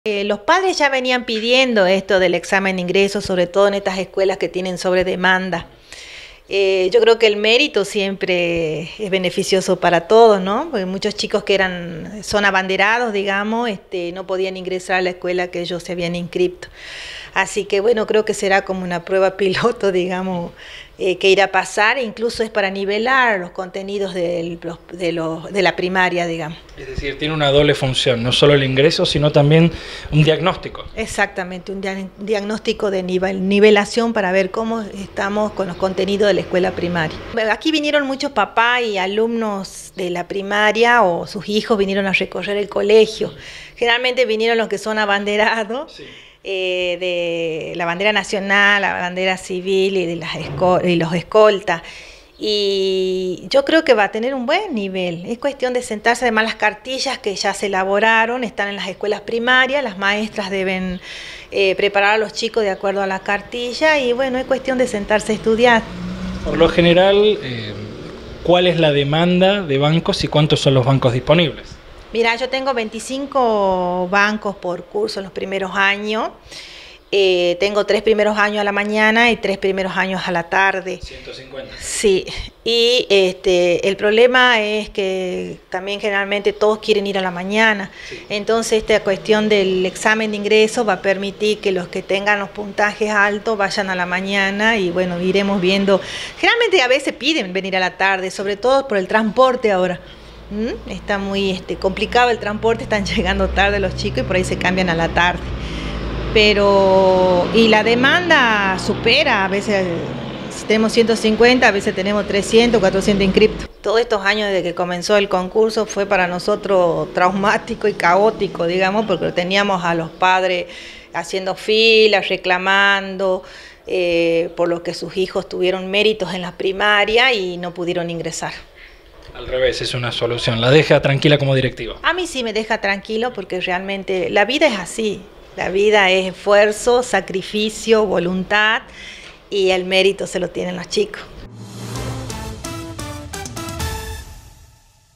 Los padres ya venían pidiendo esto del examen de ingreso, sobre todo en estas escuelas que tienen sobre demanda. Yo creo que el mérito siempre es beneficioso para todos, ¿no? Porque muchos chicos que son abanderados, digamos, no podían ingresar a la escuela que ellos se habían inscrito. Así que bueno, creo que será como una prueba piloto, digamos, que irá a pasar, e incluso es para nivelar los contenidos de la primaria, digamos. Es decir, tiene una doble función, no solo el ingreso, sino también un diagnóstico. Exactamente, un diagnóstico de nivelación para ver cómo estamos con los contenidos de la escuela primaria. Aquí vinieron muchos papás y alumnos de la primaria o sus hijos vinieron a recorrer el colegio. Generalmente vinieron los que son abanderados. Sí. De la bandera nacional, la bandera civil y de los escoltas. Y yo creo que va a tener un buen nivel. Es cuestión de sentarse, además las cartillas que ya se elaboraron están en las escuelas primarias, las maestras deben preparar a los chicos de acuerdo a la cartilla y bueno, es cuestión de sentarse a estudiar. Por lo general, ¿cuál es la demanda de bancos y cuántos son los bancos disponibles? Mira, yo tengo 25 bancos por curso en los primeros años. Tengo 3 primeros años a la mañana y 3 primeros años a la tarde. 150. Sí, y el problema es que también generalmente todos quieren ir a la mañana. Sí. Entonces esta cuestión del examen de ingreso va a permitir que los que tengan los puntajes altos vayan a la mañana y bueno, iremos viendo. Generalmente a veces piden venir a la tarde, sobre todo por el transporte ahora. Está muy complicado el transporte, están llegando tarde los chicos y por ahí se cambian a la tarde. Y la demanda supera, a veces tenemos 150, a veces tenemos 300, 400 inscriptos. Todos estos años desde que comenzó el concurso fue para nosotros traumático y caótico, digamos, porque teníamos a los padres haciendo filas, reclamando por lo que sus hijos tuvieron méritos en la primaria y no pudieron ingresar. Al revés, es una solución. ¿La deja tranquila como directiva? A mí sí me deja tranquilo porque realmente la vida es así. La vida es esfuerzo, sacrificio, voluntad y el mérito se lo tienen los chicos.